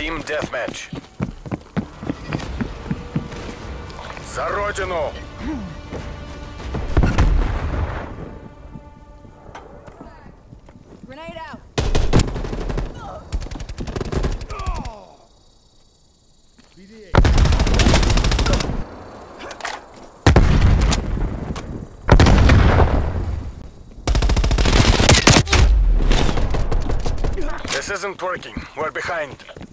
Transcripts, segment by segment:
Team Deathmatch. За родину! Grenade out! This isn't working. We're behind.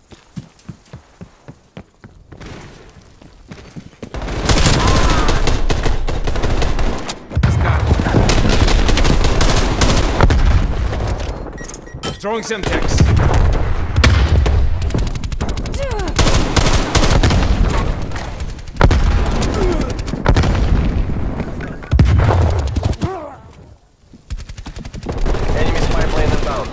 Throwing Semtex. Enemy spy plane inbound.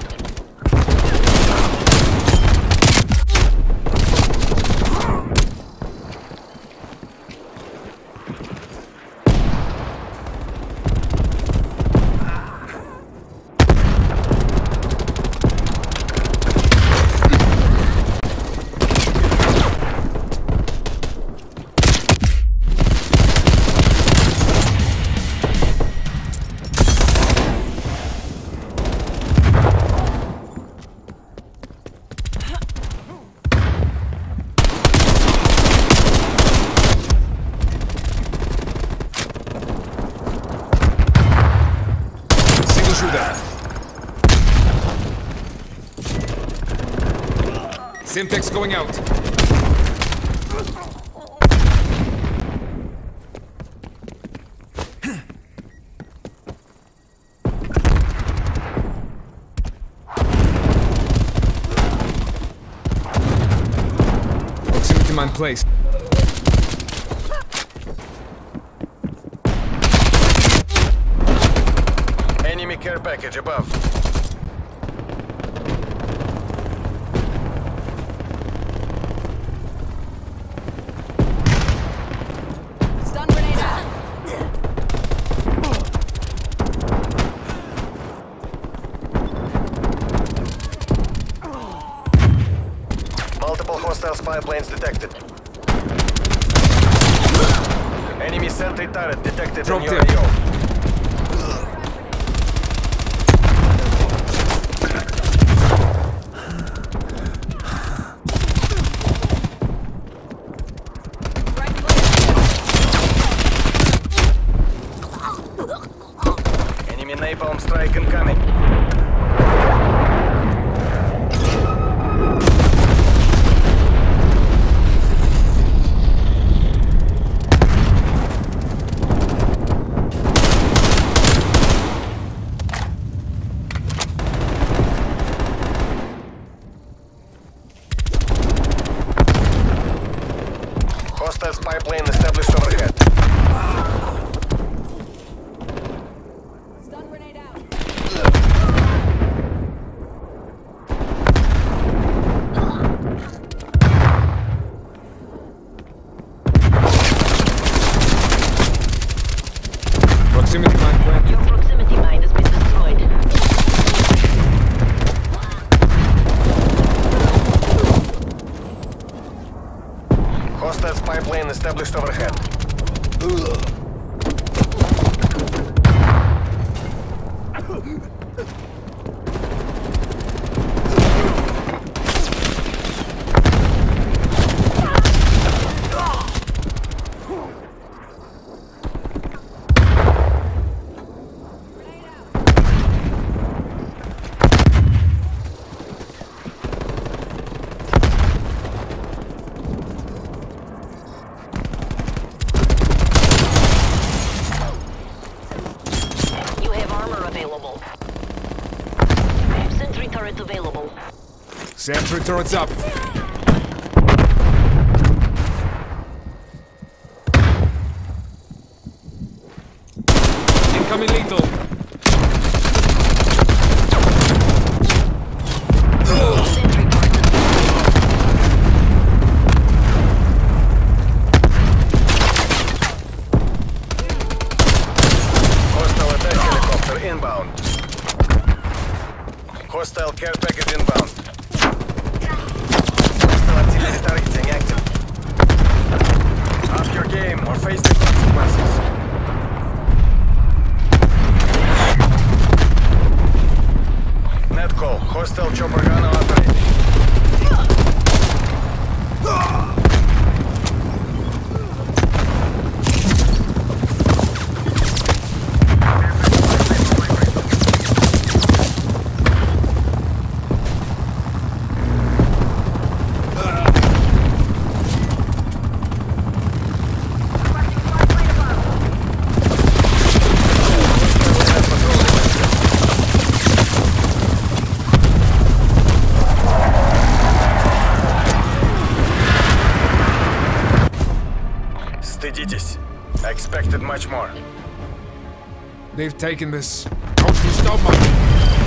Semtex going out. Proximity mine placed. Enemy care package above. Stun grenade out! Multiple hostile spy planes detected. Enemy sentry turret detected Drop in your there. AO. Enemy napalm strike incoming. Hostile spy plane established overhead. Stun grenade out! Proximity mine planted. Your proximity mine has been destroyed. Hostile spy plane established overhead. You have armor available. Sentry turret available. Sentry turrets up. Incoming lethal. Sentry turret. Hostile attack helicopter inbound. Hostile care package inbound. Hostile Retargeting active. Up your game or face the consequences. Net call. Hostile chopper gun operating. Стыдитесь. I expected much more. They've taken this. Don't you stop, man.